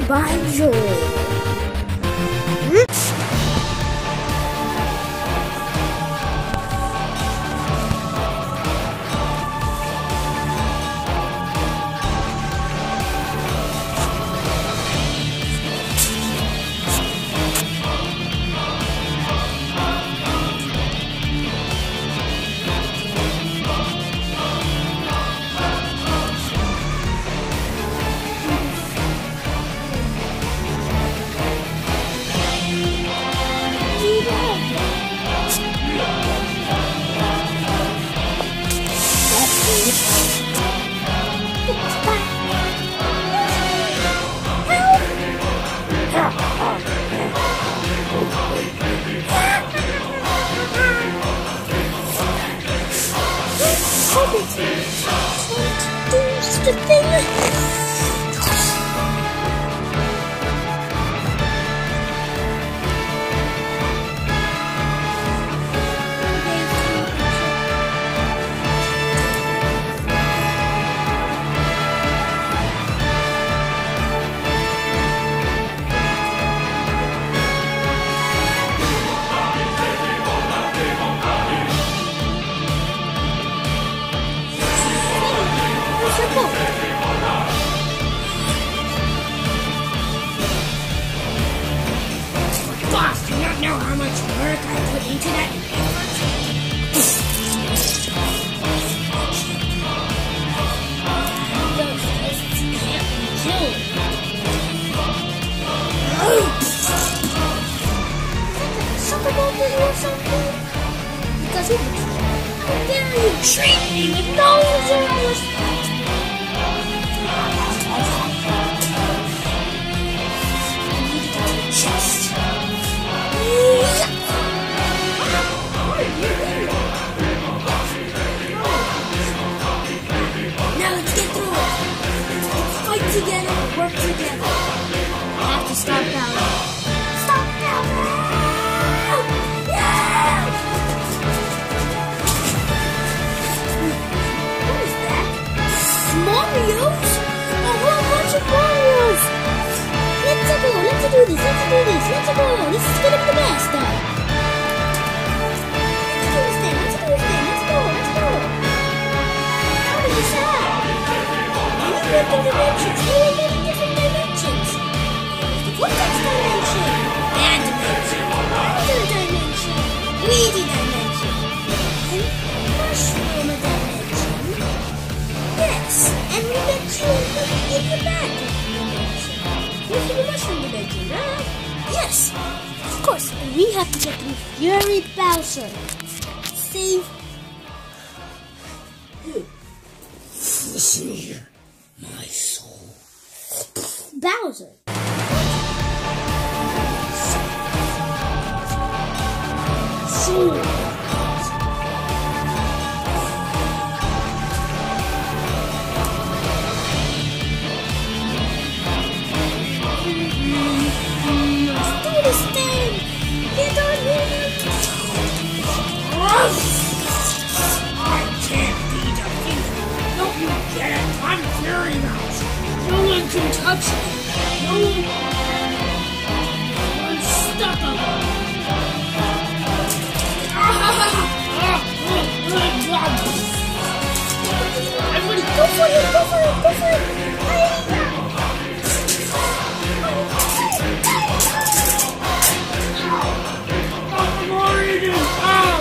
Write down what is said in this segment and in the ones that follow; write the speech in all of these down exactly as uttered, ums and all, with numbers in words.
by Joel. The thing. Boss, do you not know how much work I put into that effort? Those fists can't be killed. Something about this or something? Because he how dare you treat me with no zero respect? Chest. Now let's get through it. Fight together, work together. I have to stop Bowser. Stop Bowser! Yeah! What is that? Mario's? A whole bunch of Marios! Let's go, let's do this, let's do this, let's go. This is gonna be the best. Let's do this thing, let's do this thing, let's go, let's go. How is this out? Many different dimensions, many, many different dimensions. The vortex dimension, bad dimension, other dimension, greedy dimension, and mushroom dimension. Yes, and we mentioned in the back dimension. Where's the mushroom dimension, right? Yes, of course. And we have to get through Fury Bowser. Save who? Listen here, my soul. Bowser. Soul. I can't be defeated. Don't you get it? I'm Fury Mouse. No one can touch me. No one. Unstoppable. Everybody, Go for it! Go for it! Go for it! I'm already out.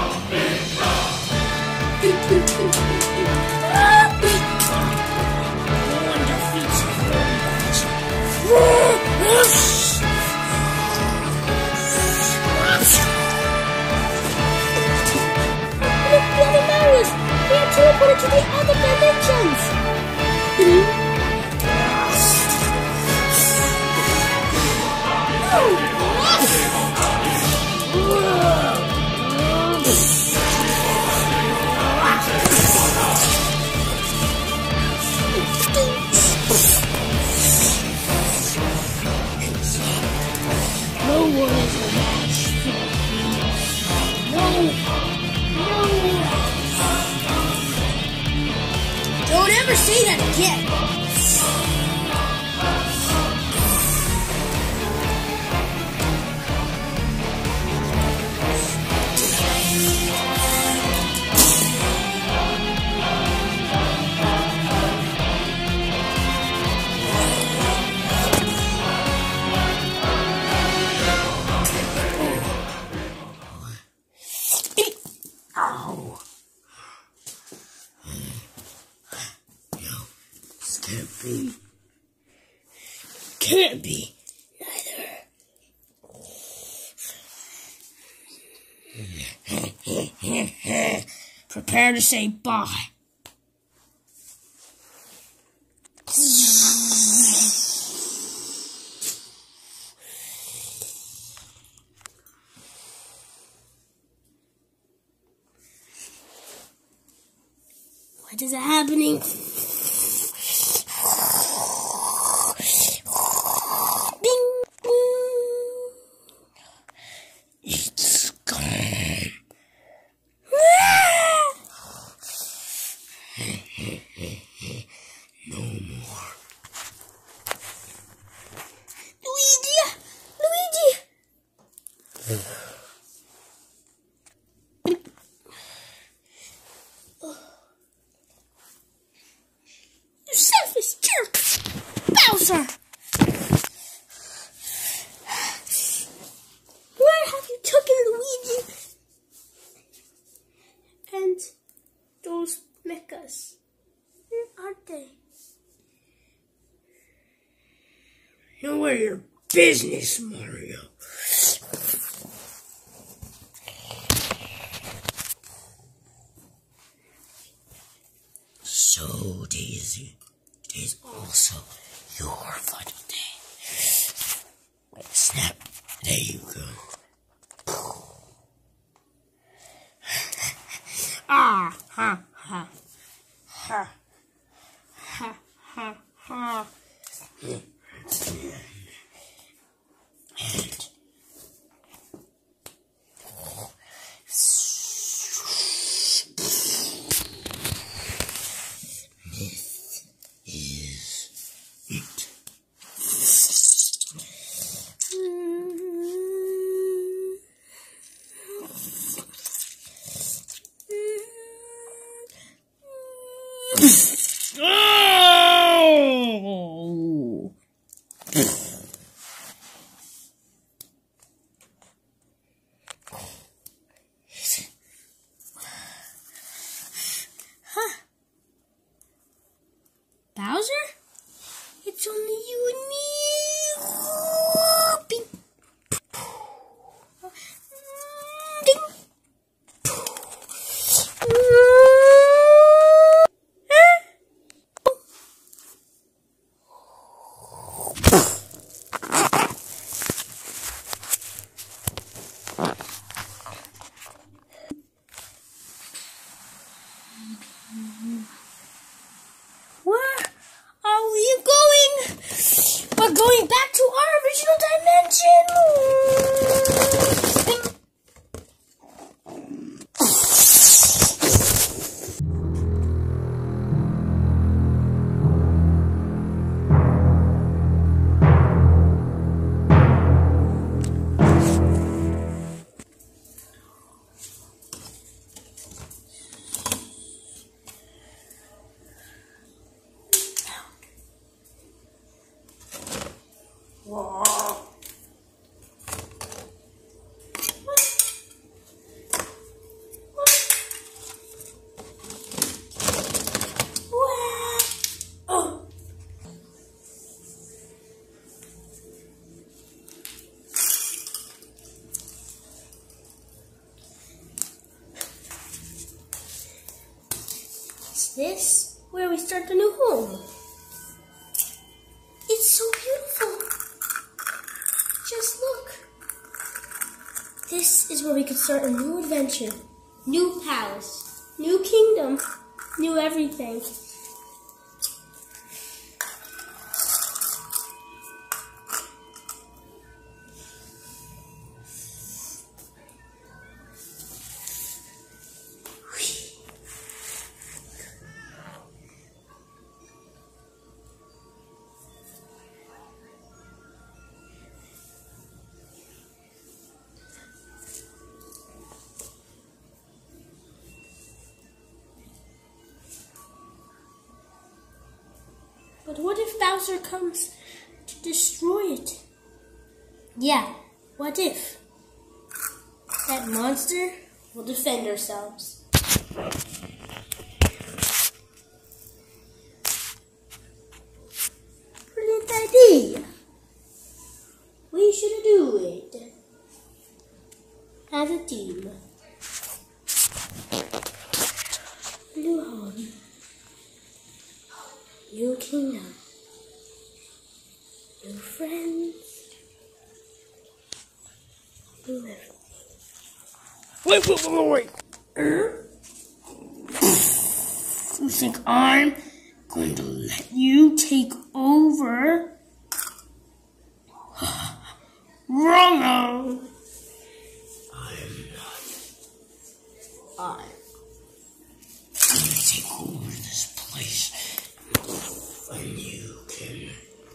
No one defeats Look, the other Marios! They are teleported to the other dimensions! No one is a match. No. No. Don't ever say that again! Can't be. Can't be. Neither. Prepare to say bye. What is happening? Bing, bing. It's gone. No more. Luigi! Luigi! You selfish jerk! Bowser! Where have you taken Luigi? And those mechas? Where are they? Know where your business, Mario. So, Daisy, it is also your final day. Snap. There you go. Ah, ha, ha, ha, ha, ha, ha. And Oh! Huh? Bowser? It's only you and me. Bing. Ding. Where are we going? We're going back to our original dimension. Is this where we start the new home? It's so beautiful. Just look. This is where we could start a new adventure. New palace. New kingdom. New everything. But what if Bowser comes to destroy it? Yeah, what if? That monster will defend ourselves. a team. Blue home. New kingdom. New friends. New everything. Wait, wait, wait, wait. Uh? You think I'm going to let you take over? Wrong. I'm not. I'm going to take over this place. And you can.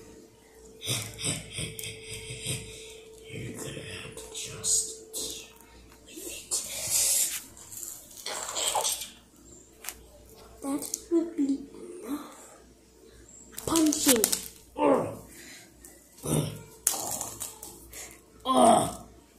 You're going to have to just deal with it. That would be enough. Punch him. Uh. Uh.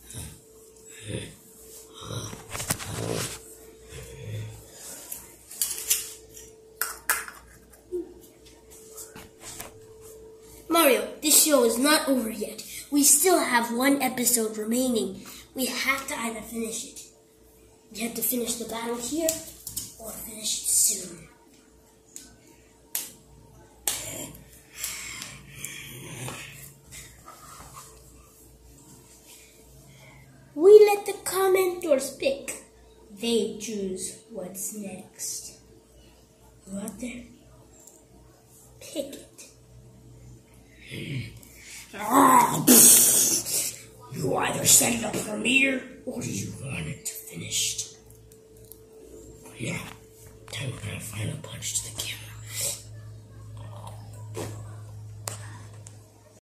Mario, this show is not over yet. We still have one episode remaining. We have to either finish it. We have to finish the battle here, or finish it soon. We let the commenters pick. They choose what's next. You out there? Pick it. Ah, you either set it up premiere or you want it finished. Yeah, time for a final punch to the